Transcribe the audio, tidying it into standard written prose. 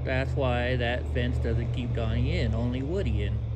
That's why that fence doesn't keep Donnie in, only Woody in.